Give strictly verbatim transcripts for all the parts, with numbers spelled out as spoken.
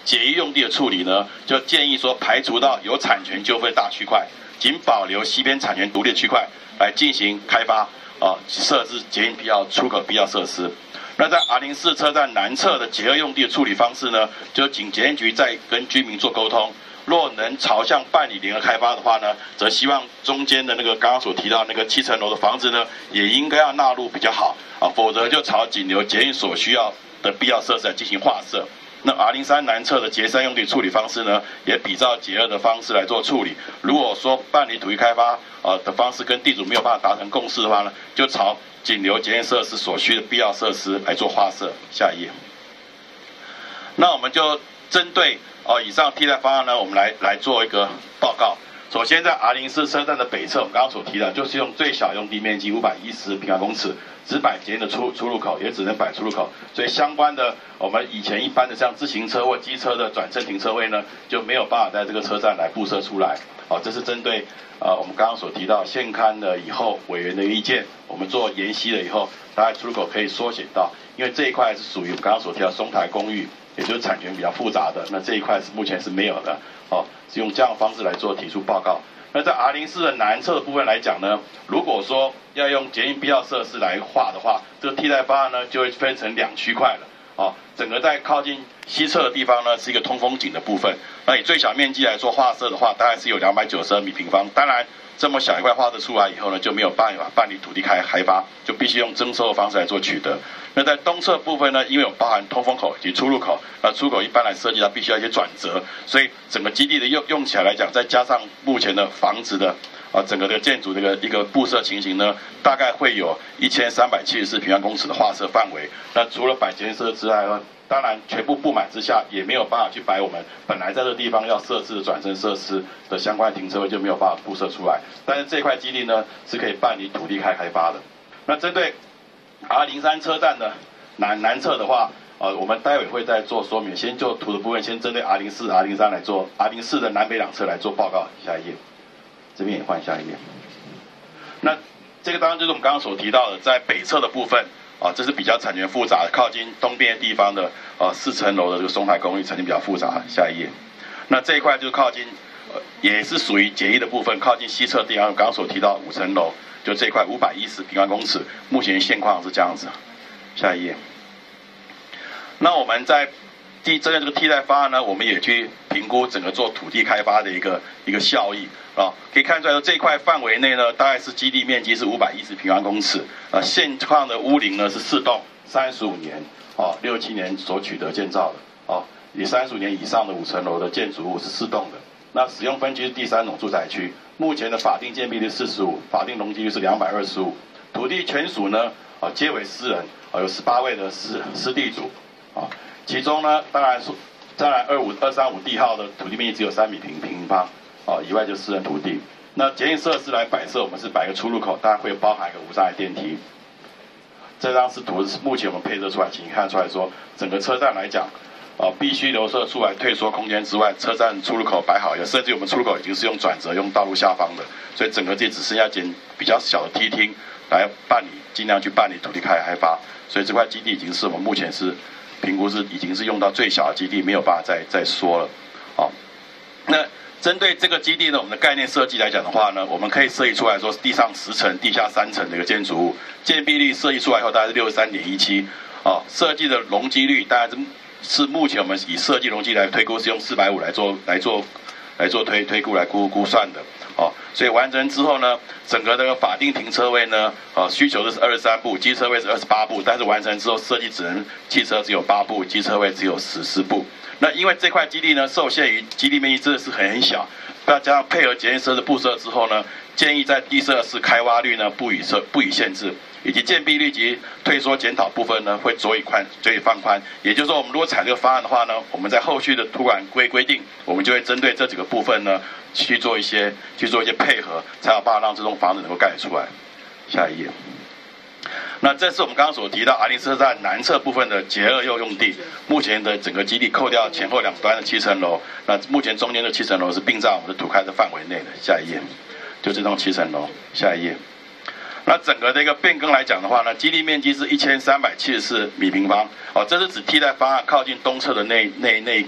简易用地的处理呢，就建议说排除到有产权纠纷的大区块，仅保留西边产权独立的区块来进行开发啊，设置捷运必要出口必要设施。那在 R 零四 车站南侧的结合用地的处理方式呢，就请捷运局再跟居民做沟通。若能朝向办理联合开发的话呢，则希望中间的那个刚刚所提到那个七层楼的房子呢，也应该要纳入比较好啊，否则就朝仅留捷运所需要的必要设施来进行划设。那 R 零三 南侧的结山用地处理方式呢，也比照结二的方式来做处理。如果说办理土地开发呃的方式跟地主没有办法达成共识的话呢，就朝仅留捷运设施所需的必要设施来做划设。下一页。那我们就针对哦以上替代方案呢，我们来来做一个报告。首先，在 R 零四 车站的北侧，我们刚刚所提的，就是用最小用地面积五百一十平方公尺，只摆捷运的出出入口，也只能摆出入口。所以相关的，我们以前一般的像自行车或机车的转正停车位呢，就没有办法在这个车站来布设出来。哦，这是针对呃我们刚刚所提到现刊的以后委员的意见，我们做研析了以后，大概出入口可以缩减到，因为这一块是属于我们刚刚所提到松台公寓。也就是产权比较复杂的，那这一块是目前是没有的，哦，是用这样的方式来做提出报告。那在 R 零四 的南侧的部分来讲呢，如果说要用捷运必要设施来划的话，这个替代方案呢就会分成两区块了，哦，整个在靠近西侧的地方呢是一个通风井的部分，那以最小面积来做划设的话，大概是有两百九十二米平方，当然。这么小一块划设出来以后呢，就没有办法办理土地开开发，就必须用征收的方式来做取得。那在东侧部分呢，因为有包含通风口以及出入口，那出口一般来设计它必须要一些转折，所以整个基地的用用起来来讲，再加上目前的房子的啊整个的建筑这个一个布设情形呢，大概会有一千三百七十四平方公尺的划设范围。那除了摆捷运设之外呢？当然，全部布满之下，也没有办法去摆我们本来在这个地方要设置的转正设施的相关停车位，就没有办法布设出来。但是这块基地呢，是可以办理土地开开发的。那针对 R 零三 车站的南南侧的话，呃，我们待会会再做说明。先就图的部分，先针对 R 零四、R 零三 来做 R 零四 的南北两侧来做报告。下一页，这边也换下一页。那这个当然就是我们刚刚所提到的，在北侧的部分。啊，这是比较产权复杂的，靠近东边地方的呃四层楼的这个松海公寓，产权比较复杂。下一页，那这一块就是靠近，呃，也是属于捷运的部分，靠近西侧地方，刚刚所提到五层楼，就这一块五百一十平方公尺，目前现况是这样子。下一页，那我们在第针对这个替代方案呢，我们也去评估整个做土地开发的一个一个效益。啊，可以看出来说这一块范围内呢，大概是基地面积是五百一十平方公尺，啊，现况的屋龄呢是四栋，三十五年，啊，六七年所取得建造的，啊，以三十五年以上的五层楼的建筑物是四栋的，那使用分区是第三种住宅区，目前的法定建蔽率四十五，法定容积率是两百二十五，土地权属呢，啊，皆为私人，啊，有十八位的私私地主，啊，其中呢，当然是当然二五二三五地号的土地面积只有三米平平方。哦，以外就是私人土地。那捷运设施来摆设，我们是摆个出入口，当然会包含一个无障碍电梯。这张是图，是目前我们配置出来，请看出来说，整个车站来讲，啊、呃，必须留设出来退缩空间之外，车站出入口摆好，也甚至我们出入口已经是用转折，用道路下方的，所以整个这只剩下间比较小的梯厅来办理，尽量去办理土地开开发。所以这块基地已经是我们目前是评估是已经是用到最小的基地，没有办法再再缩了。好，那。针对这个基地呢，我们的概念设计来讲的话呢，我们可以设计出来说，地上十层、地下三层的一个建筑物，建蔽率设计出来以后大概是六十三点一七，啊，设计的容积率大概是是目前我们以设计容积来推估，是用四百五来做来做来做推推估来估估算的，哦、啊，所以完成之后呢，整个这个法定停车位呢，呃，需求的是二十三部，机车位是二十八部，但是完成之后设计只能汽车只有八部，机车位只有十四部。那因为这块基地呢，受限于基地面积真的是很很小，再加上配合捷运设施布设之后呢，建议在地设施开挖率呢不予设不予限制，以及建蔽率及退缩检讨部分呢会酌以宽酌以放宽。也就是说，我们如果采这个方案的话呢，我们在后续的土管规规定，我们就会针对这几个部分呢去做一些去做一些配合，才有办法让这栋房子能够盖出来。下一页。那这是我们刚刚所提到 R 零四 车站南侧部分的结二又用地，目前的整个基地扣掉前后两端的七层楼，那目前中间的七层楼是并在我们的土开的范围内的。下一页，就这栋七层楼。下一页，那整个这个变更来讲的话呢，基地面积是一千三百七十四米平方，哦，这是指替代方案靠近东侧的那那那一块。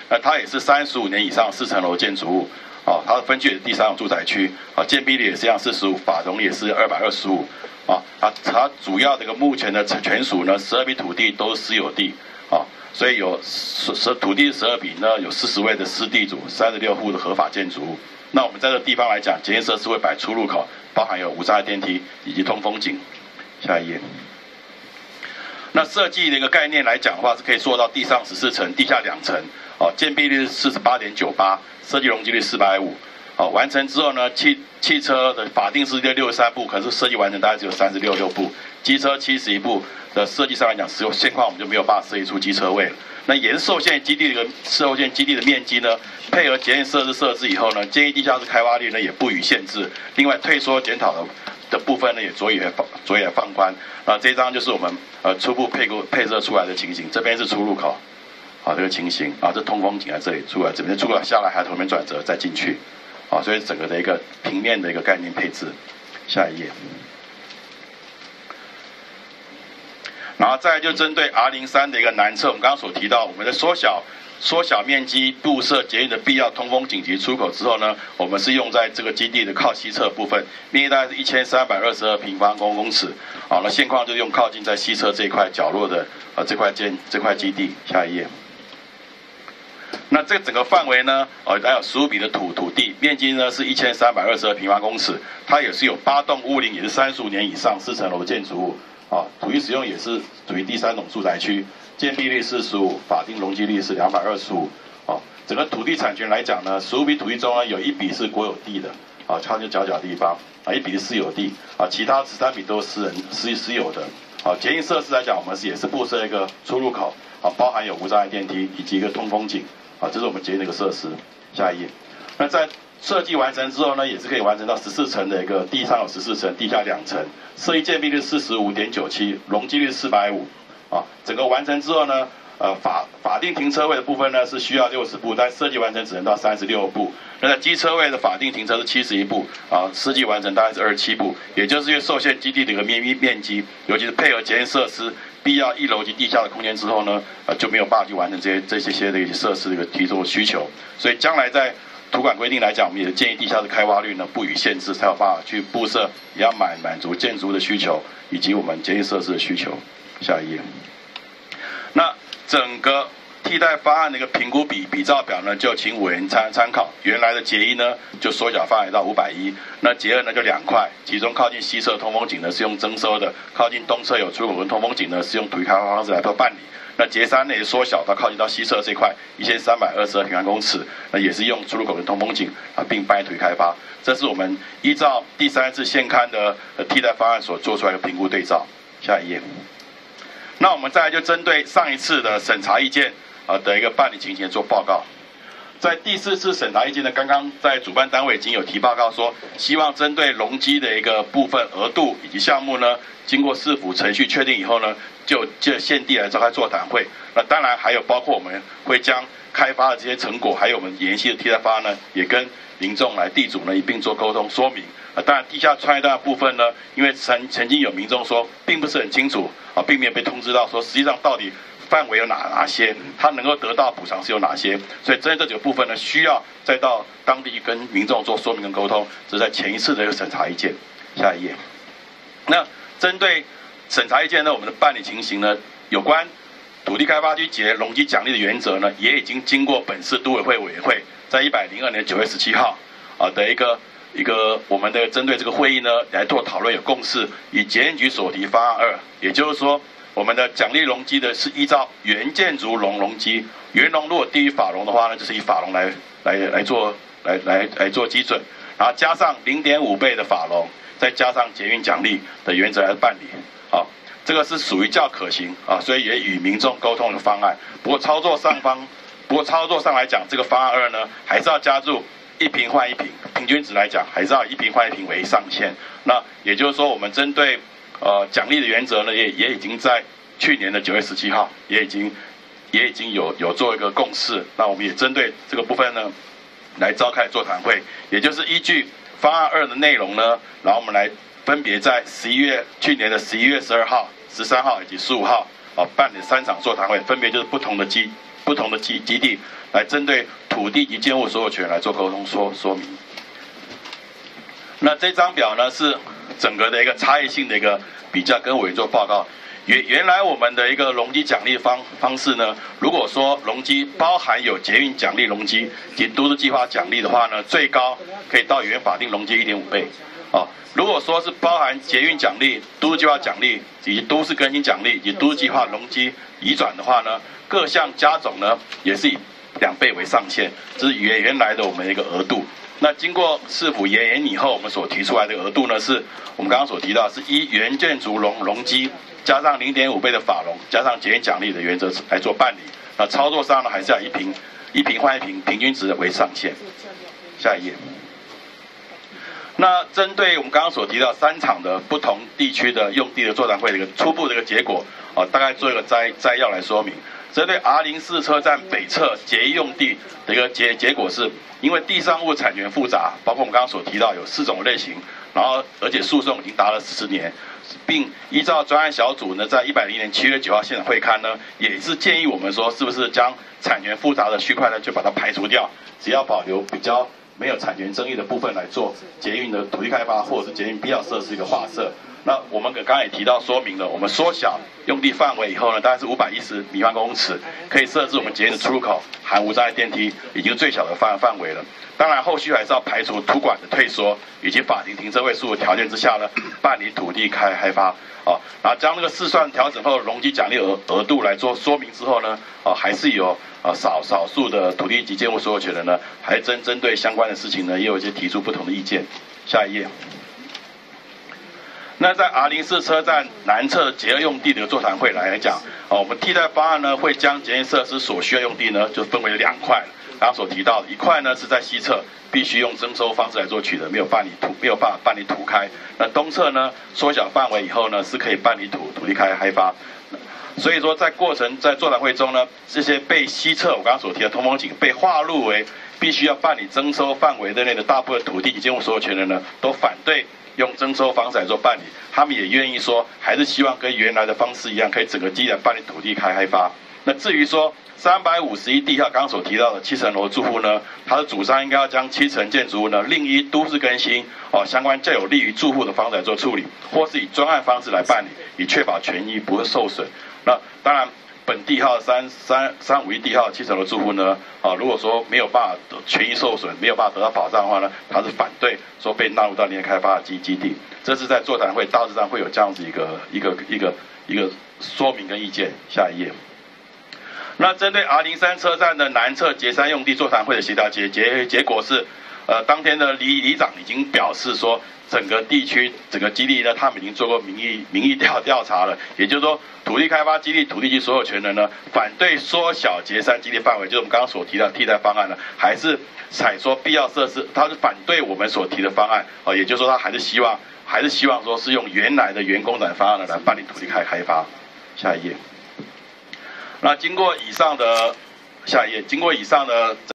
那它也是三十五年以上四层楼建筑物，啊，它的分区也是第三种住宅区，啊，建蔽率也是一样四十五，法容也是二百二十五，啊，它它主要这个目前的权属呢，十二笔土地都是私有地，啊，所以有十十土地十二笔呢，有四十位的私地主，三十六户的合法建筑物。那我们在这个地方来讲，检验设施会摆出入口，包含有无障碍电梯以及通风井。下一页。那设计的一个概念来讲的话，是可以做到地上十四层，地下两层，哦，建蔽率是四十八点九八，设计容积率四百五，哦，完成之后呢，汽汽车的法定是六十三部，可是设计完成大概只有三十六六部，机车七十一部的设计上来讲，只有现况我们就没有办法设计出机车位了。那也是受限基地的一个受限基地的面积呢，配合检验设施设置以后呢，建议地下室开挖率呢也不予限制。另外退缩检讨的的部分呢也着眼放着眼放宽。啊，这张就是我们呃初步配构配设出来的情形，这边是出入口，啊这个情形啊，这通风井在这里出来，这边出来下来还有头面转折再进去，啊，所以整个的一个平面的一个概念配置。下一页。然后再来就针对 R 零三 的一个南侧，我们刚刚所提到，我们的缩小缩小面积布设捷运的必要通风紧急出口之后呢，我们是用在这个基地的靠西侧部分，面积大概是一千三百二十二平方公尺。好，那现况就是用靠近在西侧这一块角落的呃这块建这块基地。下一页。那这整个范围呢，呃，还有十五笔的土土地，面积呢是一千三百二十二平方公尺，它也是有八栋屋龄，也是三十五年以上四层楼的建筑物。啊，土地使用也是属于第三种住宅区，建蔽率四十五，法定容积率是两百二十五。啊，整个土地产权来讲呢，十五笔土地中呢，有一笔是国有地的，啊，靠近角角地方，啊，一笔是私有地，啊，其他十三笔都是私人私私有的。啊，捷运设施来讲，我们是也是布设一个出入口，啊，包含有无障碍电梯以及一个通风井，啊，这是我们捷运的一个设施。下一页。那在设计完成之后呢，也是可以完成到十四层的一个地上有十四层，地下两层，设计建蔽率四十五点九七，容积率四百五，啊，整个完成之后呢，呃法法定停车位的部分呢是需要六十部，但设计完成只能到三十六部。那在机车位的法定停车是七十一部，啊，设计完成大概是二十七部，也就是因为受限基地的一个面面积，尤其是配合检验设施必要一楼及地下的空间之后呢，呃就没有办法去完成这些这些些的一些设施的一个提出的需求，所以将来在土管规定来讲，我们也建议地下室开挖率呢不予限制，才有办法去布设，也要满满足建筑的需求以及我们检验设施的需求。下一页。那整个替代方案的一个评估比比照表呢，就请委员参参考。原来的捷一呢就缩小范围到五百一，那捷二呢就两块，其中靠近西侧通风井呢是用征收的，靠近东侧有出口跟通风井呢是用土地开发方式来做办理。那捷三呢也缩小到靠近到西侧这块一千三百二十二平方公尺，那也是用出入口跟通风井啊，并办理土地开发。这是我们依照第三次现刊的替代方案所做出来的评估对照。下一页。那我们再来就针对上一次的审查意见啊的一个办理情形做报告。在第四次审查意见呢，刚刚在主办单位已经有提报告说，希望针对容积的一个部分额度以及项目呢，经过市府程序确定以后呢，就借现地来召开座谈会。那当然还有包括我们会将开发的这些成果，还有我们延续的替代方案呢，也跟民众来地主呢一并做沟通说明。啊，当然地下穿越道的部分呢，因为曾曾经有民众说并不是很清楚啊，并没有被通知到说实际上到底范围有哪哪些，他能够得到补偿是有哪些，所以针对这几个部分呢，需要再到当地跟民众做说明跟沟通，这是在前一次的一个审查意见。下一页。那针对审查意见呢，我们的办理情形呢，有关土地开发区节容积奖励的原则呢，也已经经过本市都委会委员会在一百零二年九月十七号啊的一个一个我们的针对这个会议呢来做讨论有共识，以检验局所提方案二，也就是说，我们的奖励容积的是依照原建筑容容积，原容如果低于法容的话呢，就是以法容来来来做来来来做基准，然后加上零点五倍的法容，再加上捷运奖励的原则来办理。好，这个是属于较可行啊，所以也与民众沟通的方案。不过操作上方，不过操作上来讲，这个方案二呢，还是要加入一坪换一坪，平均值来讲，还是要一坪换一坪为上限。那也就是说，我们针对呃奖励的原则呢，也也已经在去年的九月十七号，也已经也已经有有做一个共识。那我们也针对这个部分呢，来召开座谈会，也就是依据方案二的内容呢，然后我们来分别在十一月去年的十一月十二号、十三号以及十五号啊办理三场座谈会，分别就是不同的基不同的基基地，来针对土地及建物所有权来做沟通说说明。那这张表呢是整个的一个差异性的一个比较，跟委员做报告。原原来我们的一个容积奖励方方式呢，如果说容积包含有捷运奖励容积及都市计划奖励的话呢，最高可以到原法定容积 一点五 倍。哦，如果说是包含捷运奖励、都市计划奖励以及都市更新奖励以及都市计划容积移转的话呢，各项加总呢也是以两倍为上限，这是原原来的我们的一个额度。那经过市府研研以后，我们所提出来的额度呢，是我们刚刚所提到是依原建筑容容积加上 零点五 倍的法容，加上捷运奖励的原则来做办理。那操作上呢，还是要一平一平换一平，平均值为上限。下一页。那针对我们刚刚所提到三场的不同地区的用地的座谈会的一个初步的一个结果，啊，大概做一个摘摘要来说明。针对 R 零四 车站北侧捷运用地的一个结结果是，因为地上物产权复杂，包括我们刚刚所提到有四种类型，然后而且诉讼已经达了十年，并依照专案小组呢，在一百零年七月九号现场会刊呢，也是建议我们说，是不是将产权复杂的区块呢，就把它排除掉，只要保留比较没有产权争议的部分来做捷运的土地开发，或者是捷运必要设施一个划设。那我们刚刚也提到说明了，我们缩小用地范围以后呢，大概是五百一十平方公尺，可以设置我们捷运的出入口，含无障碍电梯，已经是最小的范范围了。当然，后续还是要排除土管的退缩以及法定停车位数的条件之下呢，办理土地开开发。哦，然后将那个试算调整后容积奖励额额度来做说明之后呢，哦，还是有呃少少数的土地及建物所有权人呢，还针针对相关的事情呢，也有一些提出不同的意见。下一页。那在 R 零四 车站南侧捷运用地的座谈会来讲，哦，我们替代方案呢，会将捷运设施所需要用地呢，就分为两块。刚刚所提到的一块呢，是在西侧，必须用征收方式来做取得，没有办理土没有办法办理土开。那东侧呢，缩小范围以后呢，是可以办理土土地开开发。所以说，在过程在座谈会中呢，这些被西侧我刚刚所提的通风井被划入为必须要办理征收范围内的大部分土地及建物所有权人呢，都反对用征收方式来做办理。他们也愿意说，还是希望跟原来的方式一样，可以整个基地来办理土地开开发。那至于说三百五十一地号刚刚所提到的七层楼住户呢，他的主张应该要将七层建筑物呢另依都市更新哦相关较有利于住户的方式来做处理，或是以专案方式来办理，以确保权益不会受损。那当然，本地号三三三五一地号七层楼住户呢，啊，如果说没有办法权益受损，没有办法得到保障的话呢，他是反对说被纳入到林业开发基基地。这是在座谈会大致上会有这样子一个一个一个一个说明跟意见。下一页。那针对 R 零三 车站的南侧捷三用地座谈会的协调结结结果是，呃，当天的里里长已经表示说，整个地区整个基地呢，他们已经做过民意民意调调查了，也就是说，土地开发基地土地及所有权人呢，反对缩小捷三基地范围，就是我们刚刚所提的替代方案呢，还是采说必要设施，他是反对我们所提的方案，啊、呃，也就是说，他还是希望还是希望说是用原来的原公展方案呢来办理土地开开发。下一页。那经过以上的下一页，经过以上的。